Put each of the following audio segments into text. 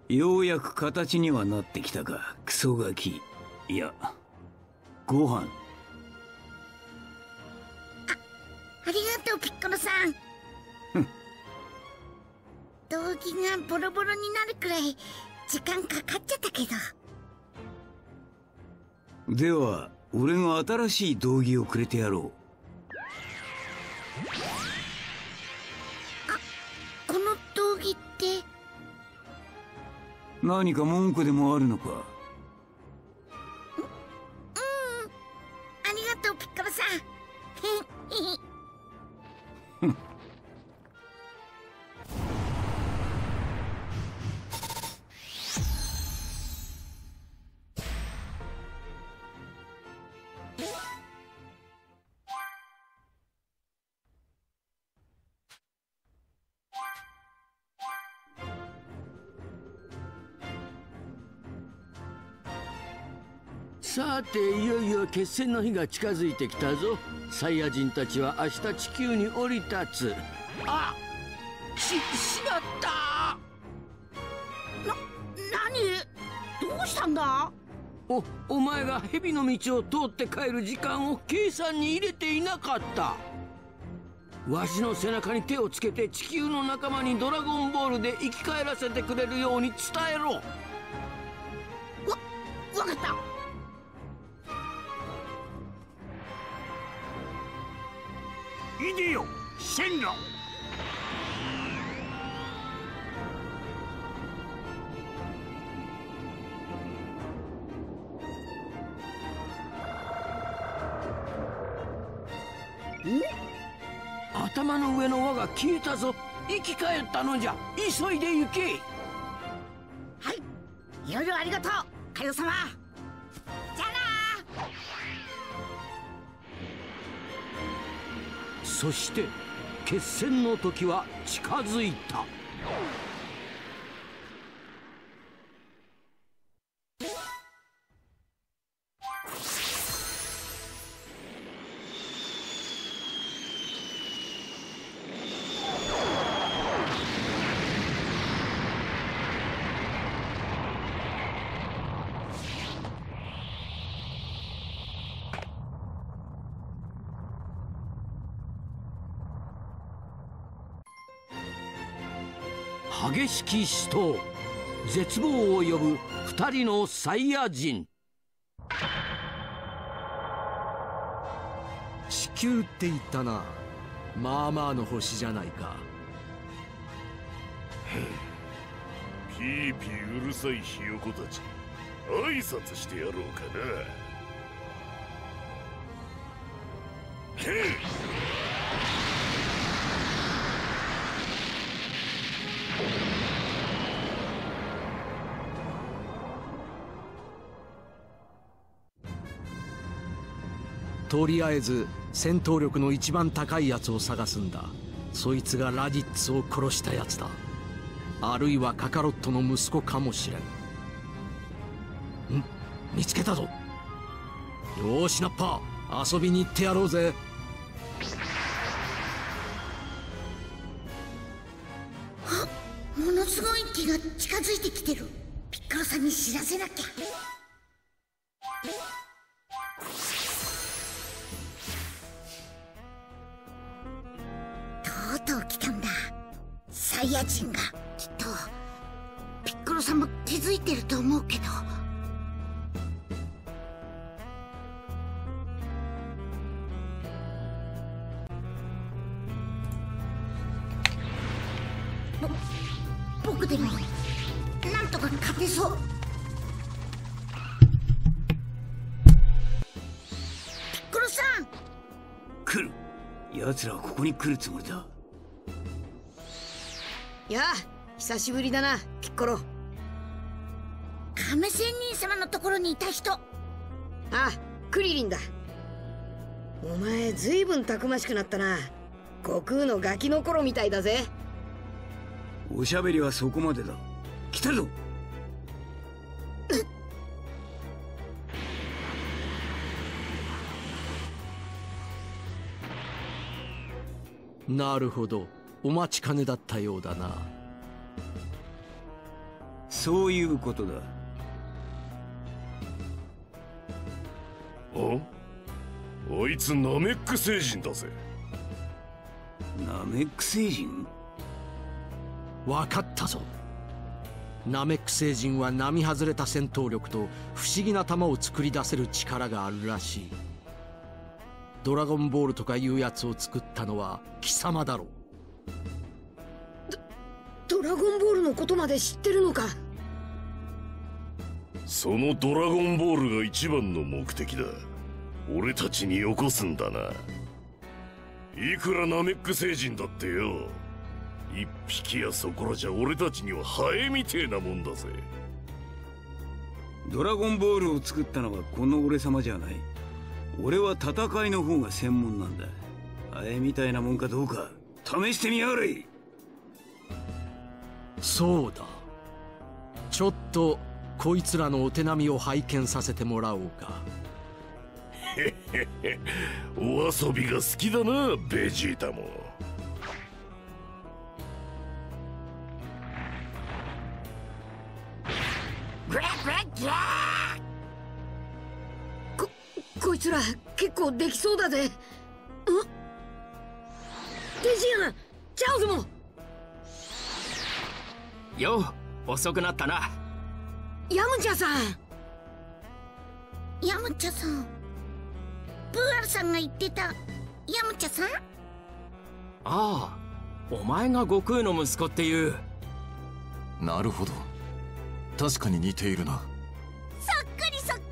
ようやく形にはなってきたか、クソガキ。いや、ご飯。 ありがとうピッコロさん。道着がボロボロになるくらい時間かかっちゃったけど。 では俺が新しい道着をくれてやろう。 この道着って。 何か文句でもあるのか？ ありがとうピッコロさん。 さていよいよ決戦の日が近づいてきたぞ。サイヤ人たちは明日地球に降り立つ。あっ、しまった。 何？どうしたんだ？ お前が蛇の道を通って帰る時間を計算に入れていなかった。わしの背中に手をつけて地球の仲間にドラゴンボールで生き返らせてくれるように伝えろ。 わかった。 イディオ、線路。 頭の上の輪が消えたぞ。生き返ったのじゃ。急いで行け。 はい、いろいろありがとうカイドウ様。じゃあな。 そして決戦の時は近づいた。激しき死闘、絶望を呼ぶ二人のサイヤ人。 地球って言ったな。まあまあの星じゃないか。 ピーピーうるさいひよこたち、挨拶してやろうかな。へい。 とりあえず戦闘力の一番高いやつを探すんだ。そいつがラディッツを殺したやつだ。あるいはカカロットの息子かもしれん。見つけたぞ。よーしナッパー、遊びに行ってやろうぜ。 ものすごい気が近づいてきてる。ピッコロさんに知らせなきゃ。とうとう来たんだ、サイヤ人が。きっとピッコロさんも気づいてると思うけど。僕でもなんとか勝てそう。ピッコロさん。 来る。奴らはここに来るつもりだ。 やあ、久しぶりだなピッコロ。 亀仙人様のところにいた人。 あ、クリリンだ。お前ずいぶんたくましくなったな。悟空のガキの頃みたいだぜ。 おしゃべりはそこまでだ。来たぞ。 なるほど、お待ちかねだったようだな。 そういうことだ。 あいつナメック星人だぜ。 ナメック星人？ 分かったぞ。ナメック星人は並外れた戦闘力と不思議な弾を作り出せる力があるらしい。ドラゴンボールとかいうやつを作ったのは貴様だろう。 ドラゴンボールのことまで知ってるのか。 そのドラゴンボールが一番の目的だ。俺たちによこすんだな。いくらナメック星人だってよ、一匹やそこらじゃ俺たちにはハエみてえなもんだぜ。 ドラゴンボールを作ったのはこの俺様じゃない。俺は戦いの方が専門なんだ。ハエみたいなもんかどうか試してみやがれ。 そうだ。ちょっとこいつらのお手並みを拝見させてもらおうか。 へへへ、お遊びが好きだな、ベジータも。 グラグラギャー。 こいつら結構できそうだぜ。デジアン、チャオズも。 よう遅くなったな。 ヤムチャさん。 ヤムチャさん、プーアルさんが言ってたヤムチャさん。 ああ、お前が悟空の息子っていう。 なるほど、確かに似ているな。 そっくりそっく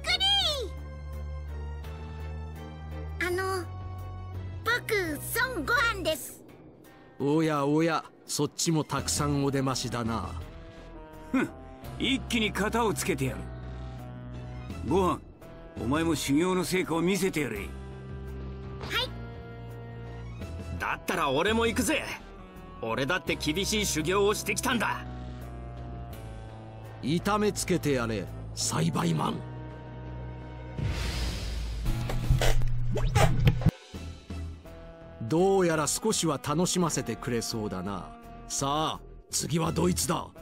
り。僕孫悟飯です。 おやおや、そっちもたくさんお出ましだな。 ふん、一気に型をつけてやる。ご飯、お前も修行の成果を見せてやれ。はい。 だったら俺も行くぜ。俺だって厳しい修行をしてきたんだ。 痛めつけてやれ、栽培マン。どうやら少しは楽しませてくれそうだな。さあ次はドイツだ。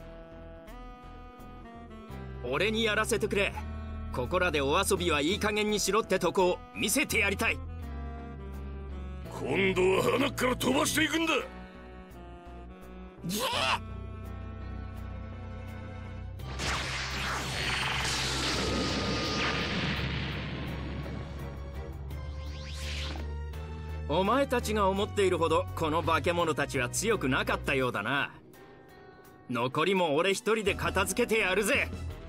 俺にやらせてくれ。ここらでお遊びはいい加減にしろってとこを見せてやりたい。 今度は鼻から飛ばしていくんだ。 ゲー。 お前たちが思っているほどこの化け物たちは強くなかったようだな。残りも俺一人で片付けてやるぜ。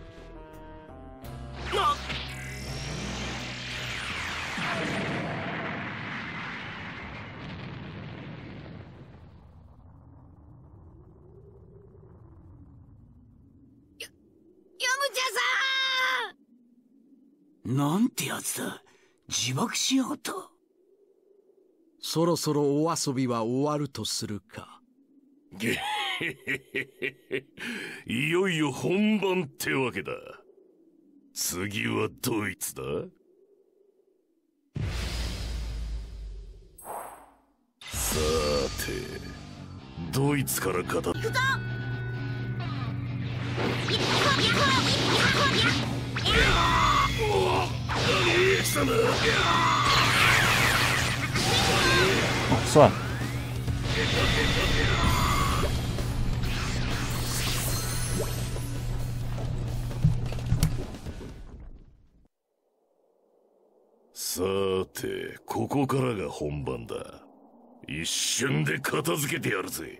ヤムチャさん。 なんてやつだ、自爆しやがった。 そろそろお遊びは終わるとするか。 ゲヘヘヘヘ、いよいよ本番ってわけだ。次はドイツだ。さて、ドイツから語る。行くぞ。 算。 さて、ここからが本番だ。一瞬で片付けてやるぜ。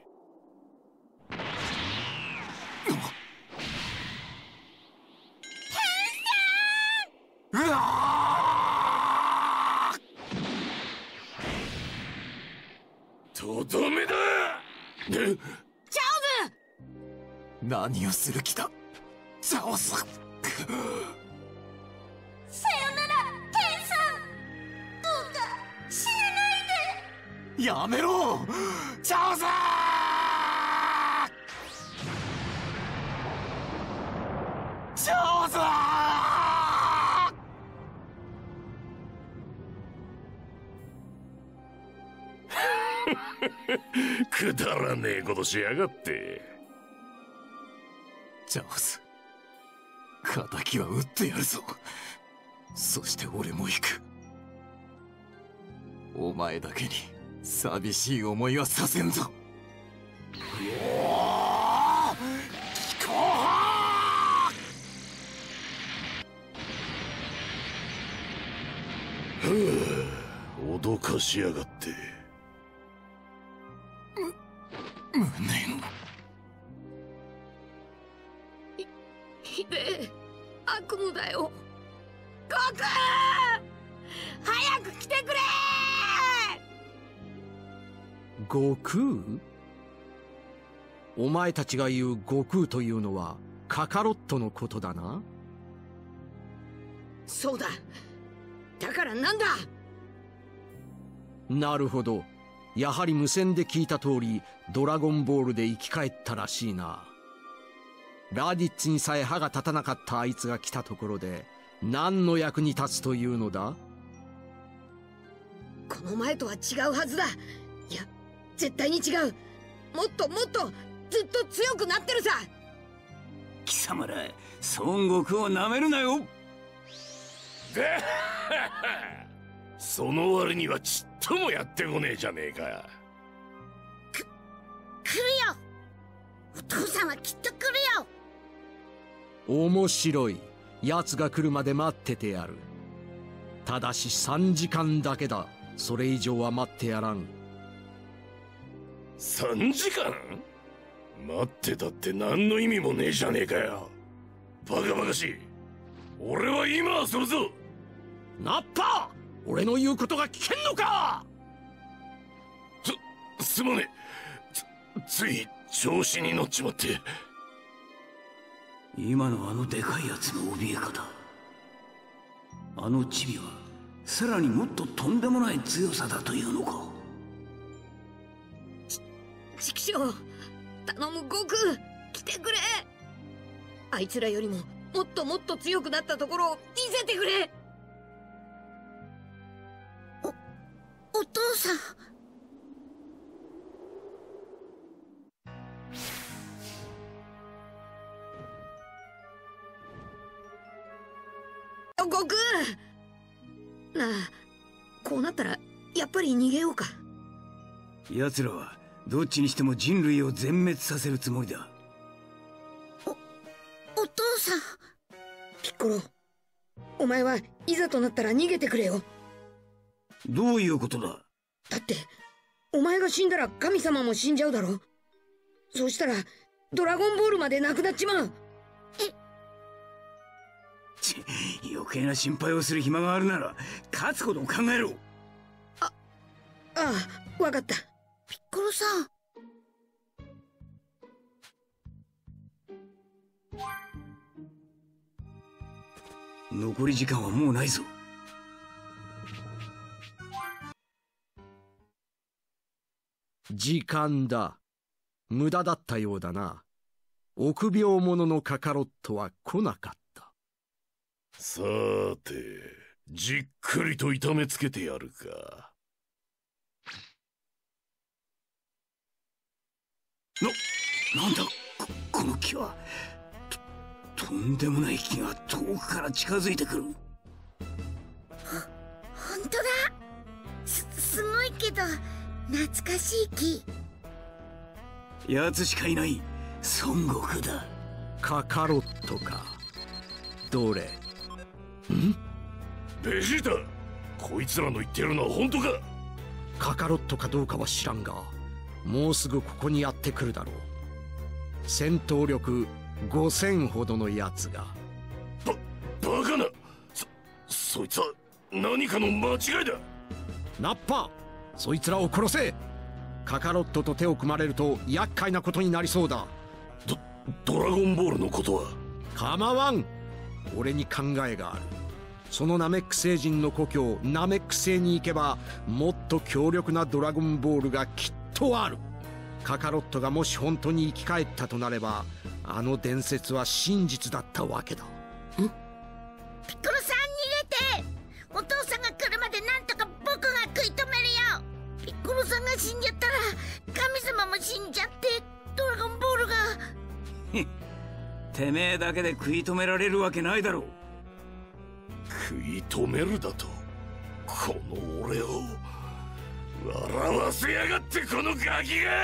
とどめだ。 チャオズ。 何をする気だ、チャオス。 さよなら天さん、どうか死なないで。 やめろチャオス。チャオス。 くだらねえことしやがって。 チャオス、 敵は撃ってやるぞ。そして俺も行く。お前だけに寂しい思いはさせんぞ。 脅かしやがって。 無念。 ひでえ悪夢だよ。悟空、早く来てくれ。 悟空？お前たちが言う悟空というのはカカロットのことだな。 そうだ。だからなんだ。 なるほど。やはり無線で聞いた通りドラゴンボールで生き返ったらしいな。ラディッツにさえ歯が立たなかったあいつが来たところで何の役に立つというのだ。 この前とは違うはずだ。いや絶対に違う。もっともっとずっと強くなってるさ。 貴様ら孫悟空をなめるなよ。 その割にはちっともやってこねえじゃねえか。 来るよ。お父さんはきっと来るよ。 面白い。奴が来るまで待っててやる。ただし3時間だけだ。それ以上は待ってやらん。 3時間？待ってたって何の意味もねえじゃねえかよ。バカバカしい。俺は今遊ぶぞ。 ナッパ！俺の言うことが聞けんのか！ すまねえ。つい調子に乗っちまって。 今のあのでかいやつの怯え方、あのチビはさらにもっととんでもない強さだというのか。 畜生、頼む悟空、来てくれ。あいつらよりももっともっと強くなったところを見せてくれ。 お父さん。 悟空なあ、こうなったらやっぱり逃げようか。 奴らはどっちにしても人類を全滅させるつもりだ。 お父さん。 ピッコロ、お前はいざとなったら逃げてくれよ。 どういうことだ？ だってお前が死んだら神様も死んじゃうだろ。そうしたらドラゴンボールまでなくなっちまう。 余計な心配をする暇があるなら勝つことを考えろ。 ああ、わかった。 ピッコロさん。 残り時間はもうないぞ。 時間だ。無駄だったようだな。臆病者のカカロットは来なかった。 さーて、じっくりと痛めつけてやるか。 なんだこの木は。とんでもない木が遠くから近づいてくる。 ほんとだ。すごいけど懐かしい木。 奴しかいない孫悟空だ。 カカロットか。どれ？ ベジータ、こいつらの言ってるのは本当か？ カカロットかどうかは知らんが、もうすぐここにやってくるだろう。戦闘力5000ほどのやつが。 バカな。そいつは何かの間違いだ。 ナッパ、そいつらを殺せ。カカロットと手を組まれると厄介なことになりそうだ。 ドラゴンボールのことは構わん。俺に考えがある。そのナメック星人の故郷ナメック星に行けばもっと強力なドラゴンボールがきっとある。カカロットがもし本当に生き返ったとなればあの伝説は真実だったわけだ。 ピッコロさん逃げて。お父さんが来るまでなんとか僕が食い止めるよ。ピッコロさんが死んじゃったら神様も死んじゃってドラゴンボールが。 てめえだけで食い止められるわけないだろう。 食い止めるだと？この俺を笑わせやがって、このガキが！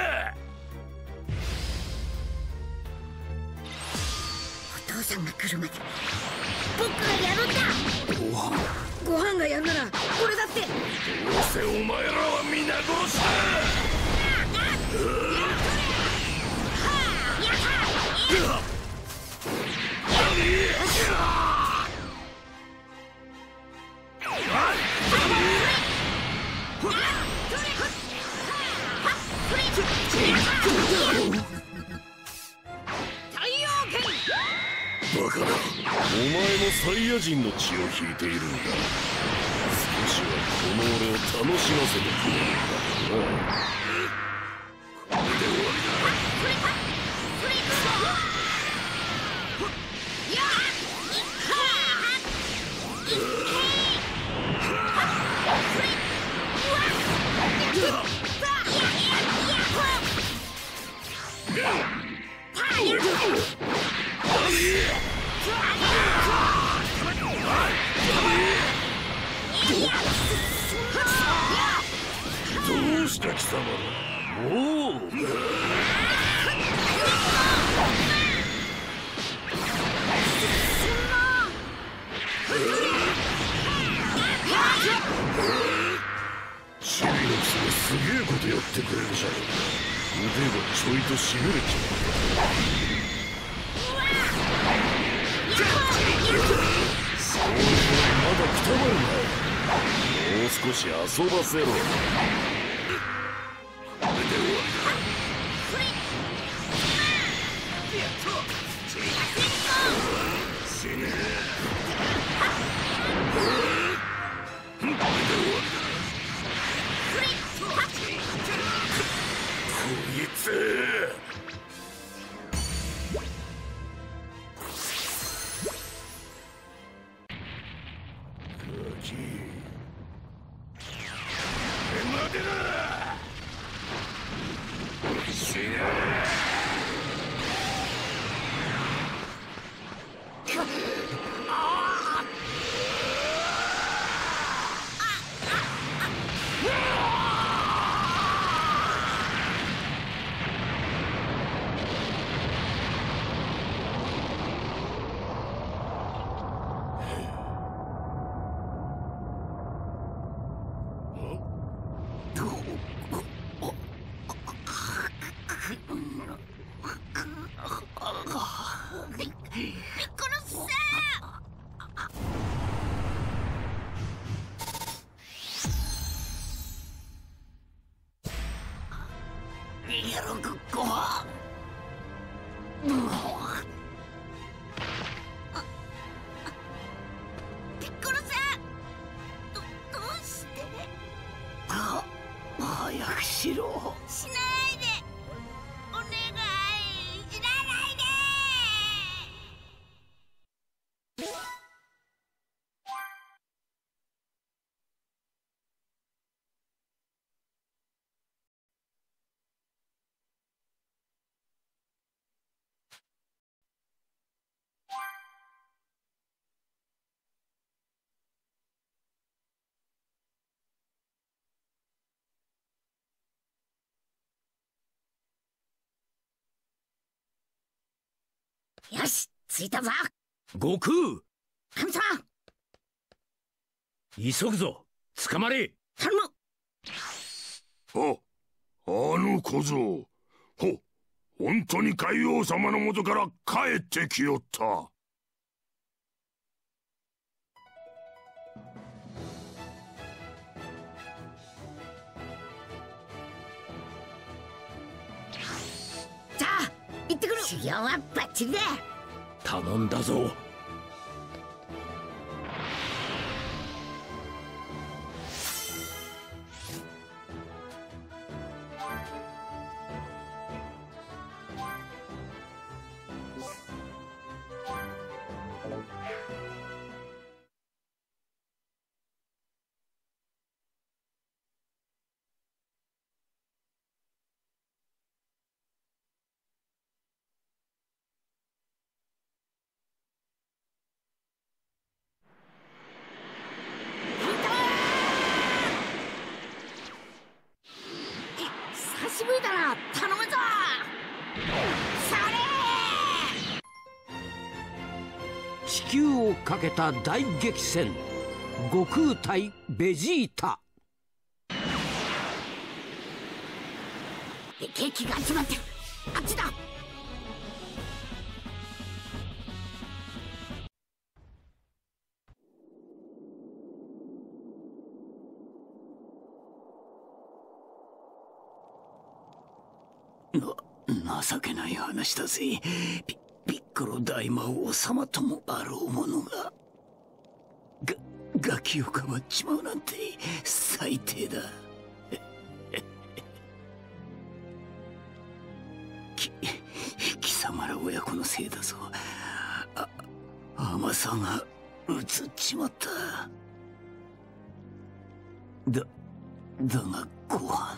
お父さんが来るまで僕がやるんだ。 ご飯がやるなら俺だって。 どうせお前らは皆殺しだ！バカな、お前もサイヤ人の血を引いているんだ。少しはこの俺を楽しませてくれるんだろうな。これで終わりだ。どうした貴様ら、もうチビのくせにすげえことやってくれるじゃん。腕がちょいとしびれちまった。そういうのまだくたばるな。もう少し遊ばせろ。これで終わりだ。死ね。これで終わりだ。こいつ。 よし、着いたぞ。 悟空、 神様、 急ぐぞ。捕まれ。 頼む。 あの小僧、本当に海王様の元から帰ってきよった。 じゃあ行ってくる。修行はバッチリだ。 頼んだぞ。 地球をかけた大激戦、悟空対ベジータ。 敵が集まってる。あっちだ。 情けない話だぜ。ピッコロ大魔王様ともあろうものがガキをかばっちまうなんて最低だ。貴様ら親子のせいだぞ。甘さがうつっちまった。だがご飯、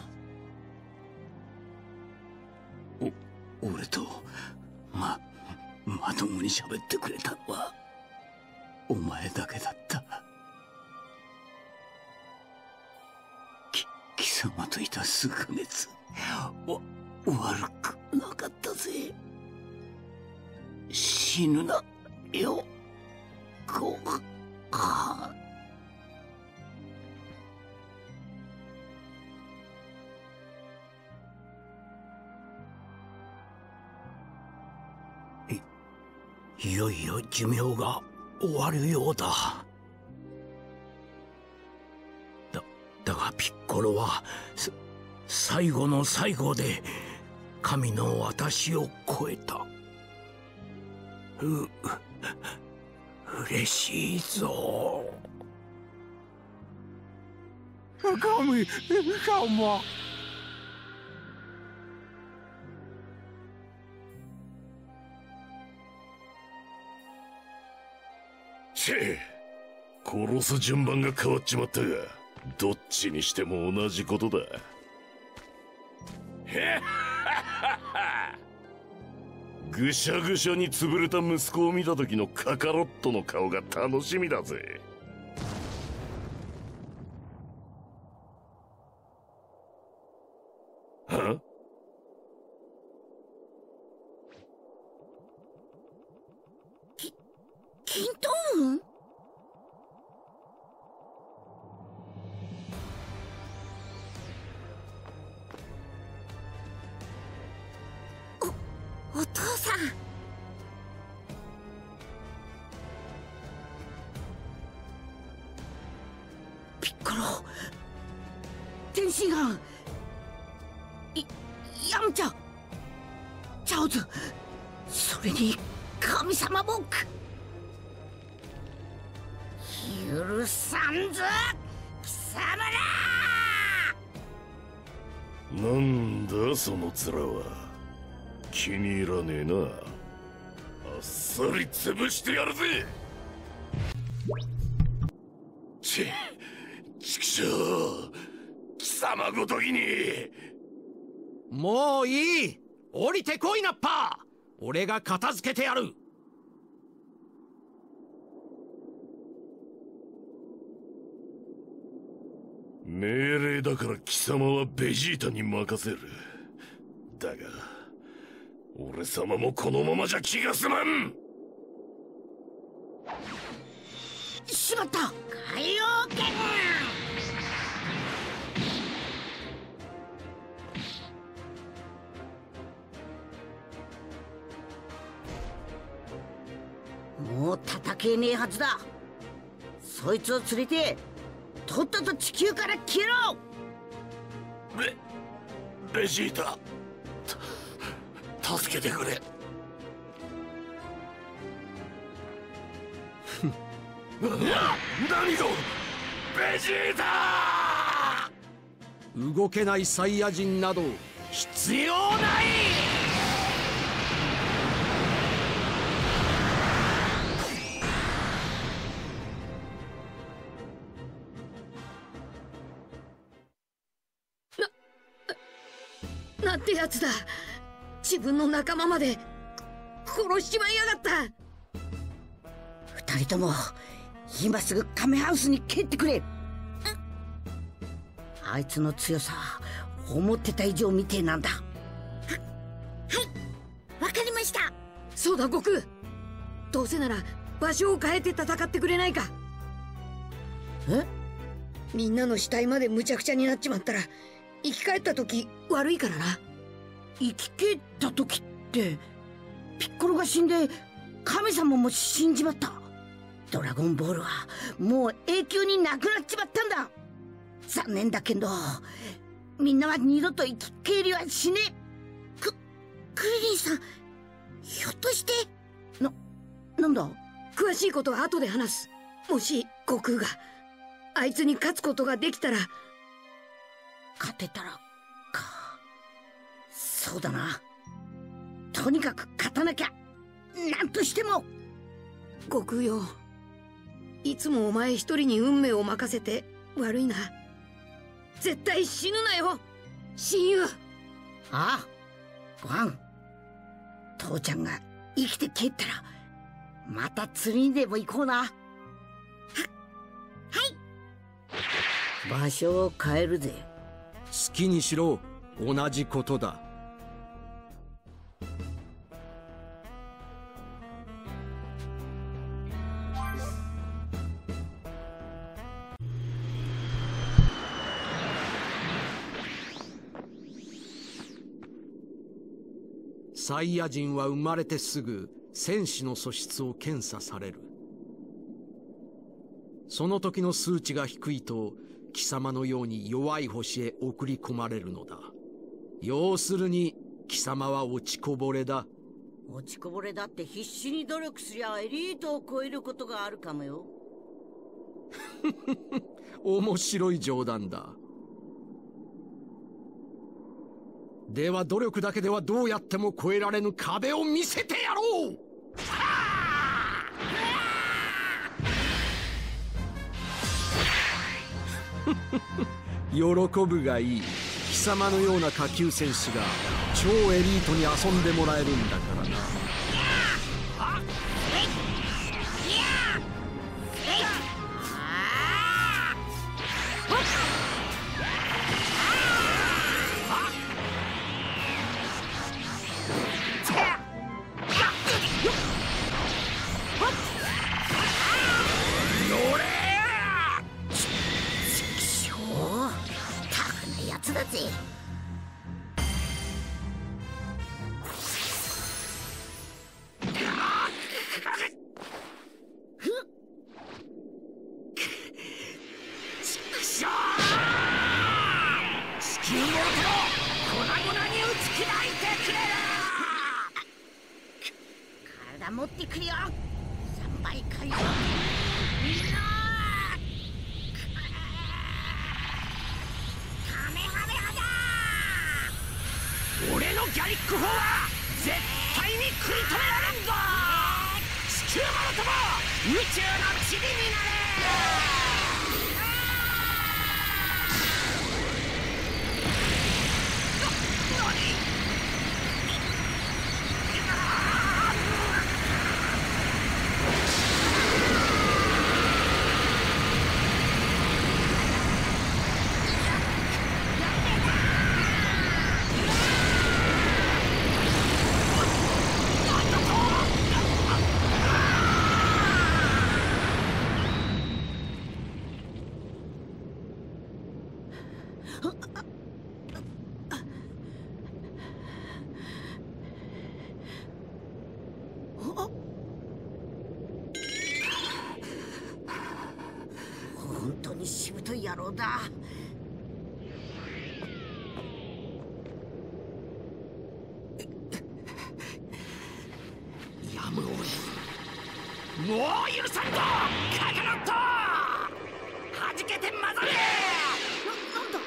俺とまともに喋ってくれたのはお前だけだった。貴様といた数ヶ月悪くなかったぜ。死ぬなよ、ご飯。いよいよ寿命が終わるようだ。だがピッコロは最後の最後で神の私を超えた。嬉しいぞ。 神様。 殺す順番が変わっちまったが、どっちにしても同じことだ。ぐしゃぐしゃに潰れた息子を見た時のカカロットの顔が楽しみだぜ。は？ キントーン？お父さん。ピッコロ、天津飯、ヤムチャ、チャオズ、それに神様文句。許さんぞ貴様ら。 なんだその面は。気に入らねえな。あっさり潰してやるぜ。ちくしょう、貴様ごときに。 もういい、降りてこいナッパー。俺が片付けてやる。 命令だから貴様はベジータに任せる。だが俺様もこのままじゃ気が済まん。 しまった、海洋圏。もう戦えねえはずだ。そいつを連れてとっとと地球から消えろ。 ベジータ、助けてくれ。何がベジータ。 動けないサイヤ人など必要ない。 なんてやつだ。自分の仲間まで殺しちまいやがった。 二人とも今すぐカメハウスに蹴ってくれ。あいつの強さ思ってた以上みてえなんだ。はい、わかりました。 そうだ悟空、どうせなら場所を変えて戦ってくれないか。 え？ みんなの死体までむちゃくちゃになっちまったら生き返った時悪いからな。 生き返った時ってピッコロが死んで神様も死んじまった。ドラゴンボールはもう永久になくなっちまったんだ。残念だけどみんなは二度と生き返りはしねえ。クリリンさん、ひょっとしてなんだ？ 詳しいことは後で話す。もし悟空があいつに勝つことができたら。 勝てたらか。そうだな。とにかく勝たなきゃ。なんとしても。 悟空よ、いつもお前一人に運命を任せて悪いな。絶対死ぬなよ親友。 ああ、ワン。父ちゃんが生きて帰ったらまた釣りにでも行こうな。はい。場所を変えるぜ。 好きにしろ、同じことだ。サイヤ人は生まれてすぐ戦士の素質を検査される。その時の数値が低いと貴様のように弱い星へ送り込まれるのだ。要するに貴様は落ちこぼれだ。 落ちこぼれだって必死に努力すりゃエリートを超えることがあるかもよ。 面白い冗談だ。では努力だけではどうやっても越えられぬ壁を見せてやろう。喜ぶがいい。貴様のような下級戦士が超エリートに遊んでもらえるんだからな。 持ってくるよ。3倍回復。カメハメハだ。 俺のギャリック砲は絶対に食い止められんぞ。地球もろとも宇宙の塵になれ。 本当にしぶとい野郎だ。 やむをえん。もう許さんぞカカロット。はじけて混ざれ。 なんだ。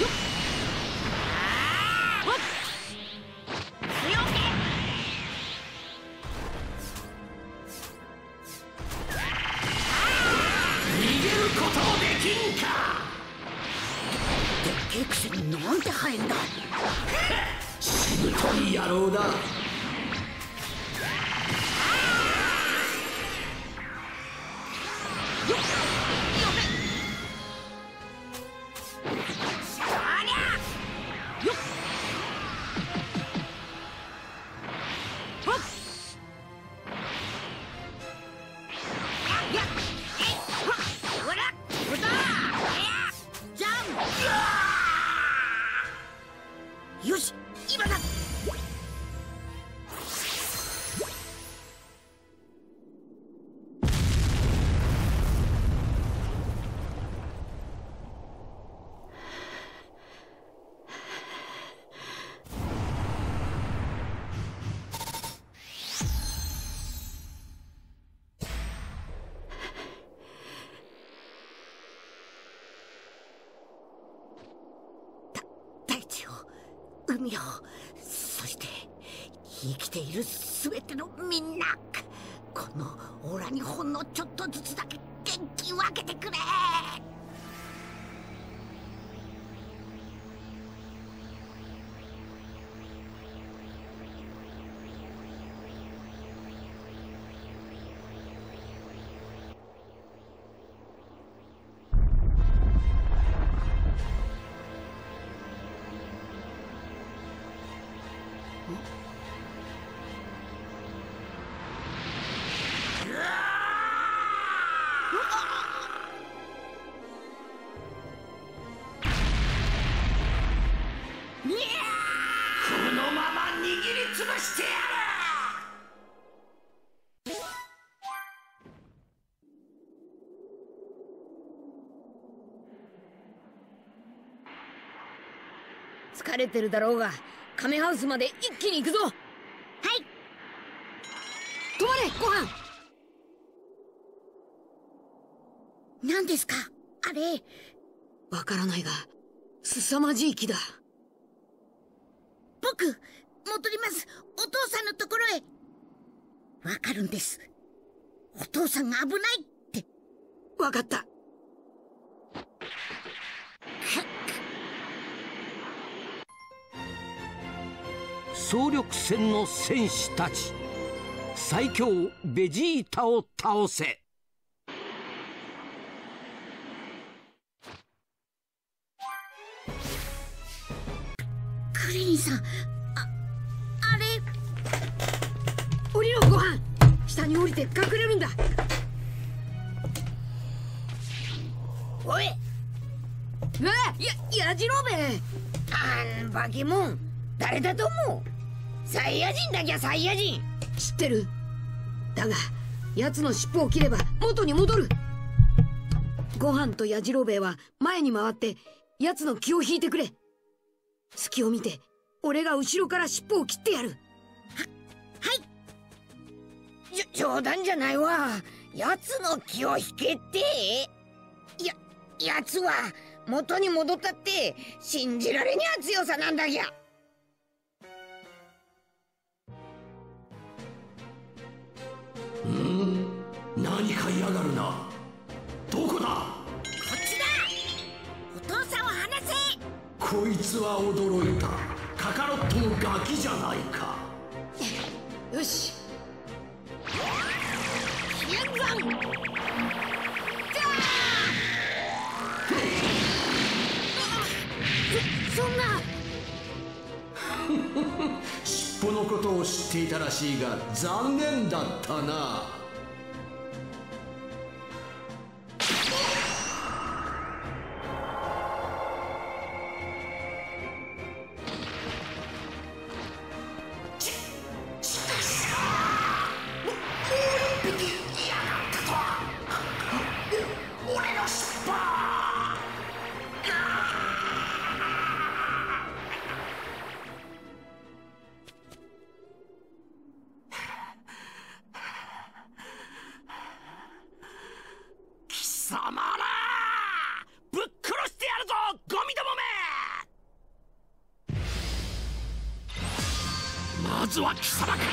でっけえくせになんて速いんだ。 しぶとい野郎だ。 よし、今だ。大地を、海を、そして生きているすべてのみんな、このオラにほんのちょっとずつだけ元気分けてくれ。 このまま握りつぶしてやる。 疲れてるだろうが、カメハウスまで一気に行くぞ。はい。止まれ、ご飯。 何ですかあれ。 わからないが、凄まじい木だ。 僕戻ります。お父さんのところへ。わかるんです。お父さんが危ないって。 わかった。 総力戦の戦士たち、最強ベジータを倒せ。 クリリンさん、あれ。 降りろ、ご飯。下に降りて隠れるんだ。 おい。 やじろべえ。 バケモン、誰だと思う？サイヤ人だきゃ、サイヤ人。 知ってる。だが奴の尻尾を切れば元に戻る。ご飯とやじろべえは前に回って奴の気を引いてくれ。隙を見て俺が後ろから尻尾を切ってやる。 はい。冗談じゃないわ。奴の気を引けって。奴は元に戻ったって信じられにゃ強さなんだぎゃ。 何か嫌がるな。どこだ？ こっちだ。お父さんを離せ。 こいつは驚いた。カカロットのガキじゃないか。 よし。 火炎山。そんな。 尻尾のことを知っていたらしいが残念だったな。 まずは貴様からだ。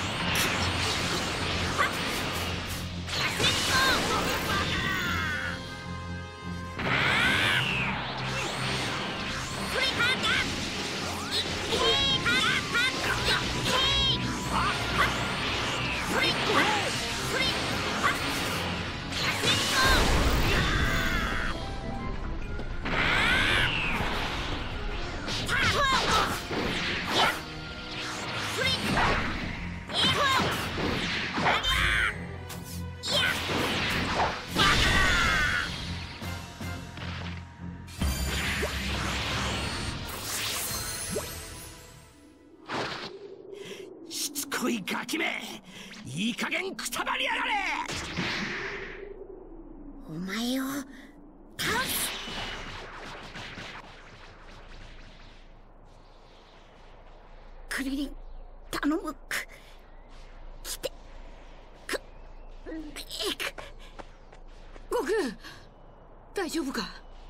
こいガキめ、いい加減くたばりやがれ。 お前を倒す。クリリン、頼む。来てくれ。 悟空、大丈夫か？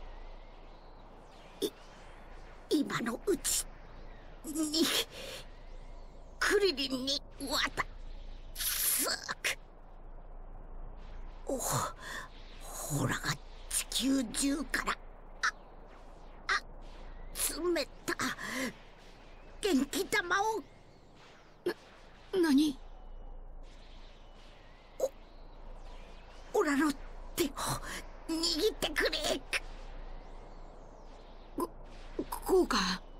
今のうちにクリリンに渡す。ほらが地球中から集めた元気玉を。 何？ オラの手を握ってくれ。 こうか？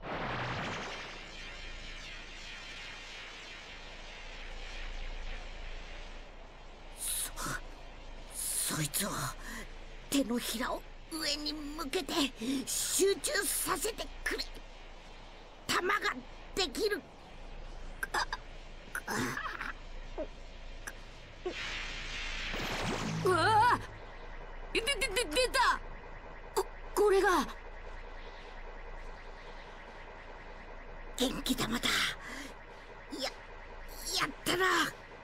そいつを手のひらを上に向けて集中させてくれ。玉ができる。 うわあ！出た！これが元気玉だ。やったな。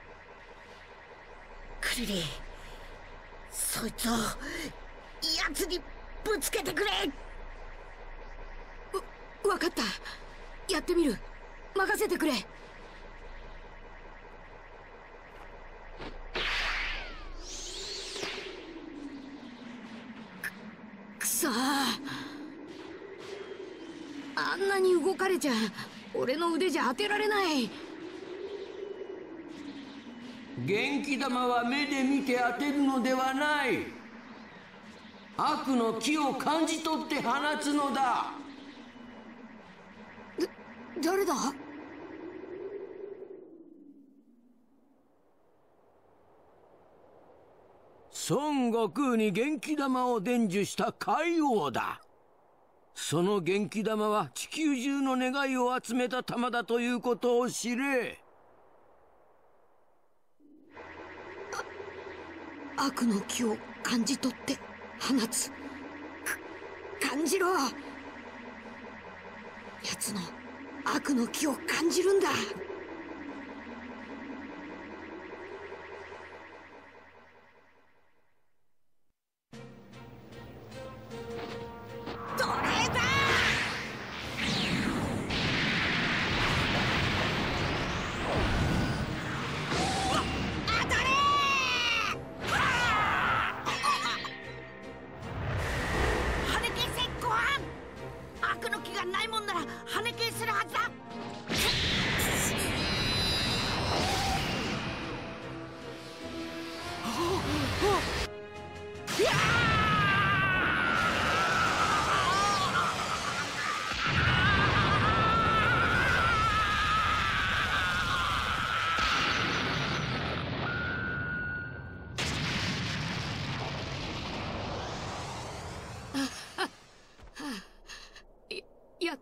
クリリン、そいつを奴にぶつけてくれ。 わかった。やってみる。任せてくれ。くそー。あんなに動かれちゃ俺の腕じゃ当てられない。 元気玉は目で見て当てるのではない。悪の気を感じ取って放つのだ。 誰だ？ 孫悟空に元気玉を伝授した海王だ。その元気玉は地球中の願いを集めた玉だということを知れ。 悪の気を感じ取って放つ。感じろ。奴の悪の気を感じるんだ。やった。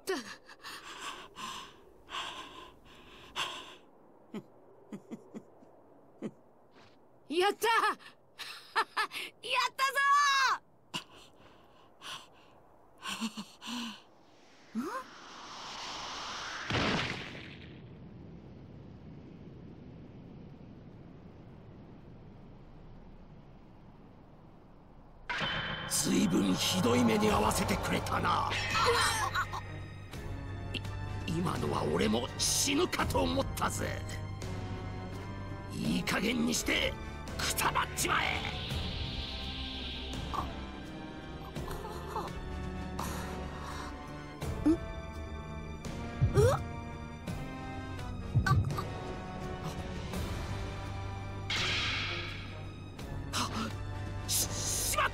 やった。やったぞ。 ずいぶんひどい目に遭わせてくれたな。 今のは俺も死ぬかと思ったぜ。いい加減にしてくたばっちまえ。しまった。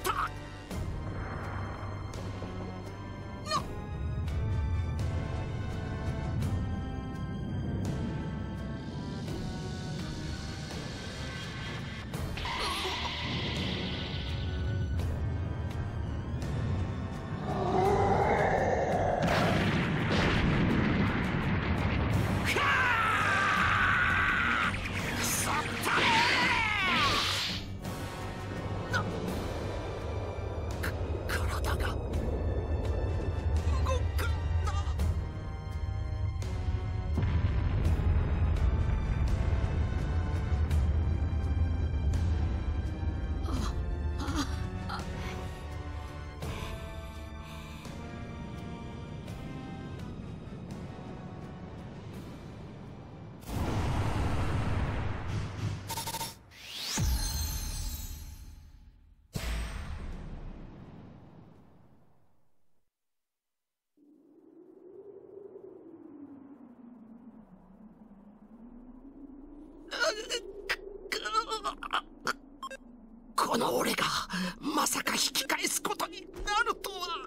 この俺がまさか引き返すことになるとは。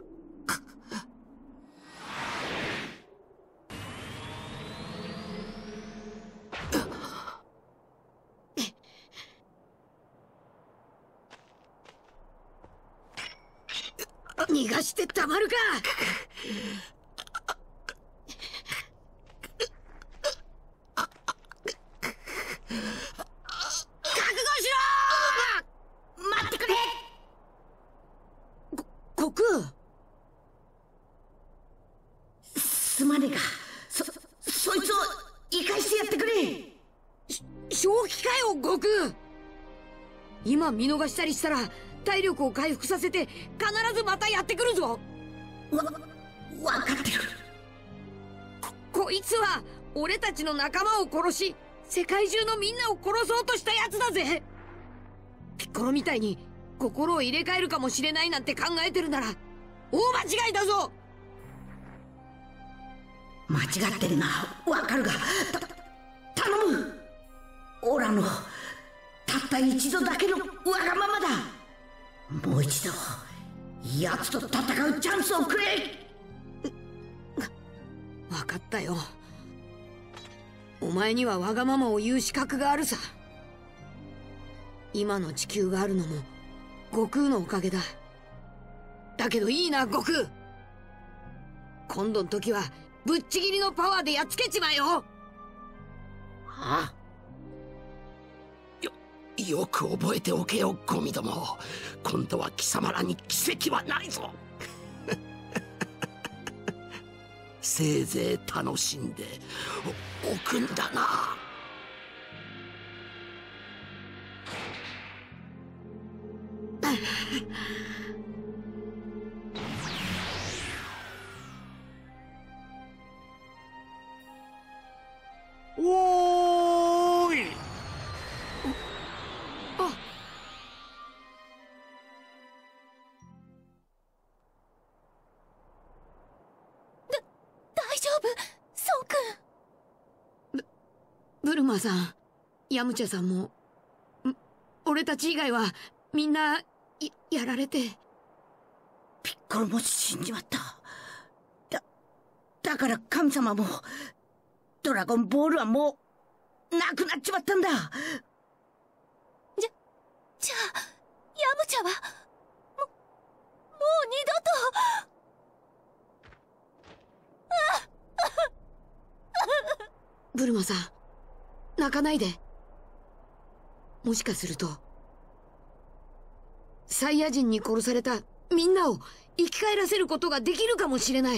逃がしてたまるか。 すまねえが、そいつを生かしてやってくれ。 正気かよ悟空。今見逃したりしたら体力を回復させて必ずまたやってくるぞ。 わかってる。 こいつは俺たちの仲間を殺し世界中のみんなを殺そうとしたやつだぜ。ピッコロみたいに心を入れ替えるかもしれないなんて考えてるなら大間違いだぞ。 間違ってるな、わかるが、頼む。オラのたった一度だけのわがままだ。もう一度奴と戦うチャンスをくれ。 分かったよ。お前にはわがままを言う資格があるさ。今の地球があるのも悟空のおかげだ。だけどいいな悟空、今度の時はぶっちぎりのパワーでやっつけちまえよ。 はあ、 よく覚えておけよゴミども。今度は貴様らに奇跡はないぞ。せいぜい楽しんでおくんだな。 おーい。 大丈夫、そうくん。 ブルマさん、ヤムチャさんも俺たち以外はみんなやられて。 ピッコロも死んじまった。だから神様もドラゴンボールはもうなくなっちまったんだ。 じゃあヤムチャはもう二度と。 ブルマさん、泣かないで。もしかするとサイヤ人に殺されたみんなを生き返らせることができるかもしれない。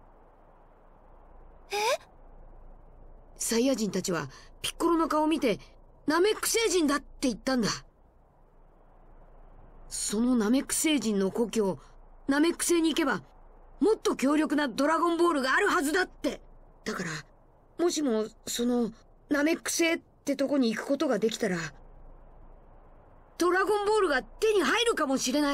サイヤ人たちはピッコロの顔を見てナメック星人だって言ったんだ。そのナメック星人の故郷ナメック星に行けばもっと強力なドラゴンボールがあるはずだって。 だからもしもそのナメック星ってとこに行くことができたら、ドラゴンボールが手に入るかもしれない。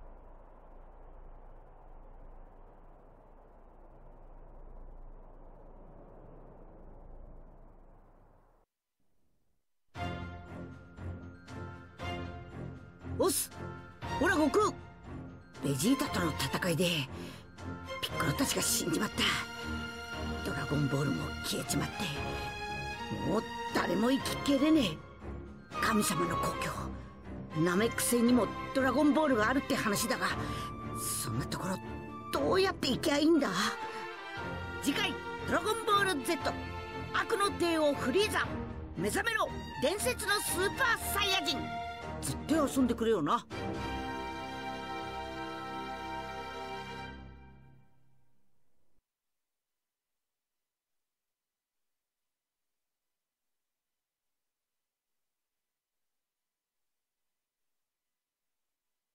おす、ほら悟空、ベジータとの戦いでピッコロたちが死んじまった。ドラゴンボールも消えちまって、もう誰も生ききれねえ。神様の故郷ナメック星にもドラゴンボールがあるって話だが、そんなところどうやって行きゃいいんだ。次回ドラゴンボール Z 悪の帝王フリーザ、目覚めろ伝説のスーパーサイヤ人。ずっと遊んでくれよな。